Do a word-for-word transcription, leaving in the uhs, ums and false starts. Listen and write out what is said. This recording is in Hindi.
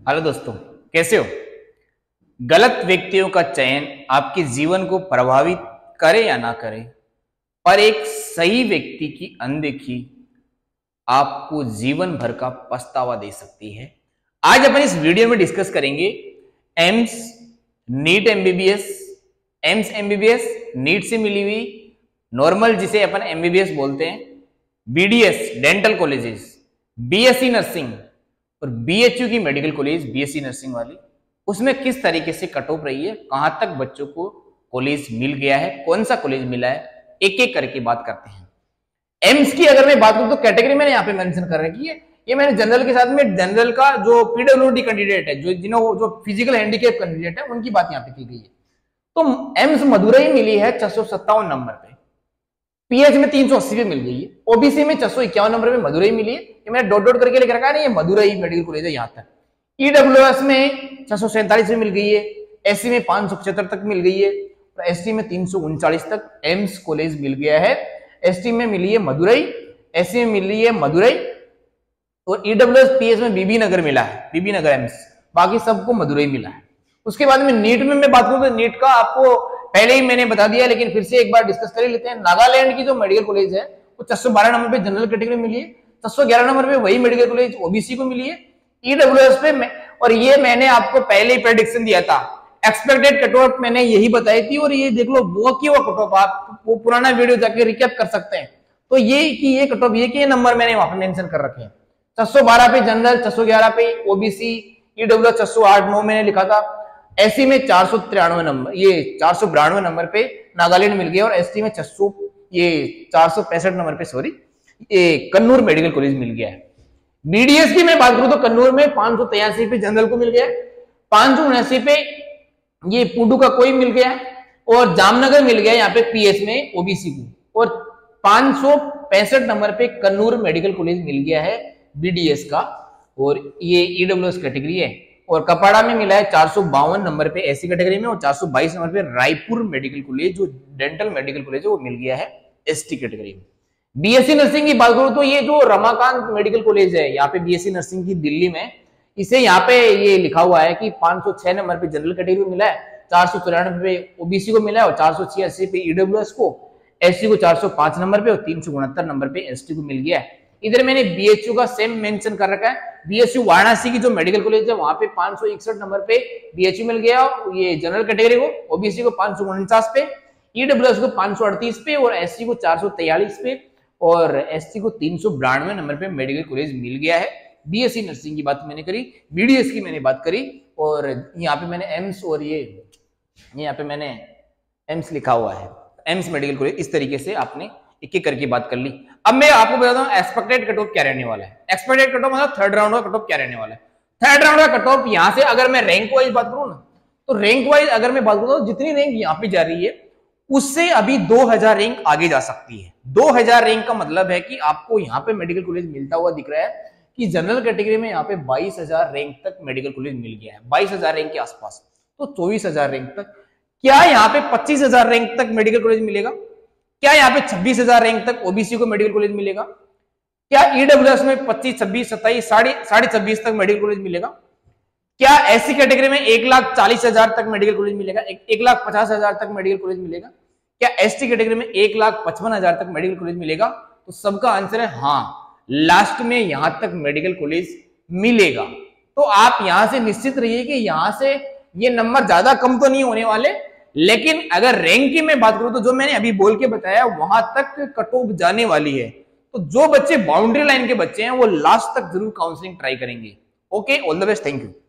हेलो दोस्तों, कैसे हो। गलत व्यक्तियों का चयन आपके जीवन को प्रभावित करे या ना करे, पर एक सही व्यक्ति की अनदेखी आपको जीवन भर का पछतावा दे सकती है। आज अपन इस वीडियो में डिस्कस करेंगे AIIMS, NEET MBBS, AIIMS MBBS, NEET से मिली हुई नॉर्मल जिसे अपन एमबीबीएस बोलते हैं, BDS dental colleges, BSc nursing और बीएचयू की मेडिकल कॉलेज बीएससी नर्सिंग वाली, उसमें किस तरीके से कट ऑफ रही है, कहां तक बच्चों को कॉलेज मिल गया है, कौन सा कॉलेज मिला है, एक एक करके बात करते हैं। एम्स की अगर मैं बात करूं तो कैटेगरी मैंने यहाँ पे मेंशन कर रखी है। ये मैंने जनरल के साथ में जनरल का जो पीडब्ल्यूडी कैंडिडेट है, जो जिन्हों जो फिजिकल हैंडीकैप कैंडिडेट है, उनकी बात यहाँ पे की गई है। तो एम्स मदुरई मिली है छह सौ सत्तावन नंबर पे, पीएच में तीन सौ अस्सी पे मिल गई है, ओबीसी में छह सौ इक्यावन नंबर पे मदुरई मिली है। ये मैंने डॉट डॉट करके लिख रखा है ना, ये मदुरई मेडिकल कॉलेज है यहाँ तक। ईडब्ल्यूएस में छह सौ सैंतालीस में मिल गई है, एससी में पांच सौ पचहत्तर तक मिल गई है, और एसटी में तीन सौ उनचालीस तक एम्स कॉलेज मिल गया है। एसटी में मिली है मदुरई, एससी में मिली है मदुरई, और ईडब्ल्यूएस पीएस में बीबी नगर मिला है, बीबी नगर एम्स, बाकी सबको मदुरई मिला है। उसके बाद में नीट में मैं बात करूं तो नीट का आपको पहले ही मैंने बता दिया, लेकिन फिर से एक बार डिस्कस कर लेते हैं। नागालैंड की जो मेडिकल कॉलेज है वो छह सौ बारह नंबर पे जनरल कैटेगरी मिली है, छह सौ ग्यारह नंबर पे वही मेडिकल कॉलेज ओबीसी को मिली है, ईडब्ल्यूएस पे मैं, और ये मैंने आपको पहले ही प्रेडिक्शन दिया था, एक्सपेक्टेड कट ऑफ मैंने यही बताई थी, और ये देख लो वो की वो कट ऑफ, आप वो पुराना वीडियो जाके रिकैप कर सकते हैं। तो ये कि ये कट ऑफ, ये कि ये नंबर मैंने वहां पर मेंशन कर रखे हैं। छह सौ बारह पे जनरल, छह सौ ग्यारह पे ओबीसी, ईडब्ल्यूएस छह सौ आठ नौ मैंने लिखा था, एससी में चार सौ तिरानवे नंबर, ये चार सौ बिरानवे नंबर पे नागालैंड मिल गया, और एसटी में छह सौ ये चार सौ पैंसठ नंबर पे सॉरी ये कन्नूर मेडिकल कॉलेज मिल गया है। बीडीएस की मैं बात करूं तो कन्नूर में पांच सौ तिरासी पे जनरल को मिल गया, पांच सौ उनासी पे ये पुडू का कोई मिल गया, और जामनगर मिल गया यहाँ पे पीएस में ओबीसी को, और पांच सौ पैंसठ नंबर पे कन्नूर मेडिकल कॉलेज मिल गया है बीडीएस का, और ये ईडब्ल्यूएस कैटेगरी है। और कपाड़ा में मिला है चार सौ बावन नंबर पे एससी कैटेगरी में, और चार सौ बाईस नंबर पे रायपुर मेडिकल कॉलेज जो डेंटल मेडिकल कॉलेज है वो मिल गया है एसटी कैटेगरी में। बीएससी नर्सिंग की बात करूं तो ये जो रमाकांत मेडिकल कॉलेज है यहाँ पे बीएससी नर्सिंग की दिल्ली में, इसे यहाँ पे ये लिखा हुआ है कि पांच सौ छह नंबर पे जनरल कैटेगरी मिला है, चार सौ चौरानवे पे ओबीसी को मिला है, और चार सौ छियासी पे ईडब्ल्यूएस को, एससी को चार सौ पांच नंबर पे, और तीन सौ उनहत्तर नंबर पे एसटी को मिल गया है। इधर मैंने बीएचयू का सेम मेंशन कर रखा है, बीएचयू वाराणसी की जो मेडिकल कॉलेज है वहां पे पांच सौ इकसठ नंबर पे बीएचयू मिल गया, ये जनरल कैटेगरी को, ओबीसी को पांच सौ उनचास पे, ईडब्ल्यूएस को पांच सौ अड़तीस पे, और एससी को चार सौ तैयालीस पे, और एसटी को तीन सौ बिरानवे नंबर पे मेडिकल कॉलेज मिल गया है। बीएससी नर्सिंग की बात मैंने करी, बीडीएस की मैंने बात करी, और यहाँ पे मैंने एम्स और ये यहाँ पे मैंने एम्स लिखा हुआ है, एम्स मेडिकल कॉलेज। इस तरीके से आपने एक एक करके बात कर ली। अब मैं आपको बताता हूँ एक्सपेक्टेड कट ऑफ क्या रहने वाला है। एक्सपेक्टेड कट ऑफ मतलब थर्ड राउंड का कट ऑफ क्या रहने वाला है। थर्ड राउंड का कट ऑफ यहाँ से अगर मैं रैंक वाइज बात करूँ ना, तो रैंक वाइज अगर मैं बात करूँ तो जितनी रैंक यहाँ पे जा रही है उससे अभी दो हज़ार रैंक आगे जा सकती है। दो हज़ार रैंक का मतलब है कि आपको यहाँ पे मेडिकल कॉलेज मिलता हुआ दिख रहा है कि जनरल कैटेगरी में यहाँ पे बाईस हज़ार रैंक तक मेडिकल कॉलेज मिल गया है, बाईस हज़ार रैंक के आसपास, तो चौबीस हज़ार रैंक तक। क्या यहाँ पे पच्चीस हज़ार रैंक तक मेडिकल कॉलेज मिलेगा? क्या यहाँ पे छब्बीस हज़ार रैंक तक ओबीसी को मेडिकल कॉलेज मिलेगा? क्या ईडब्ल्यूएस में पच्चीस, छब्बीस, सत्ताईस, साढ़े साढ़े छब्बीस तक मेडिकल कॉलेज मिलेगा? क्या एससी कैटेगरी में एक लाख चालीस हजार तक मेडिकल कॉलेज मिलेगा, एक, एक लाख पचास हजार तक मेडिकल कॉलेज मिलेगा? क्या एसटी कैटेगरी में एक लाख पचपन हजार तक मेडिकल कॉलेज मिलेगा? तो सबका आंसर है हाँ, लास्ट में यहां तक मेडिकल कॉलेज मिलेगा। तो आप यहां से निश्चित रहिए कि यहां से ये नंबर ज्यादा कम तो नहीं होने वाले, लेकिन अगर रैंक की मैं बात करूं तो जो मैंने अभी बोल के बताया वहां तक कट ऑफ जाने वाली है। तो जो बच्चे बाउंड्री लाइन के बच्चे हैं वो लास्ट तक जरूर काउंसलिंग ट्राई करेंगे। Okay, all the best, thank you.